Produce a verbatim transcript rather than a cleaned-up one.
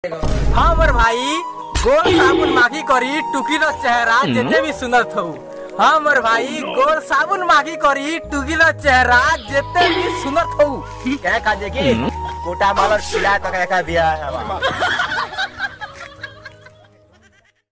हाँ मोर भाई गोल साबुन माखी करी टुकी रो चेहरा जेते भी सुंदर थौ। हाँ मोर भाई गोल साबुन माखी करी टुकी रो चेहरा जेते भी सुंदर थौ। क्या काजे की कोटा मालर खिला तो क्या बिया है।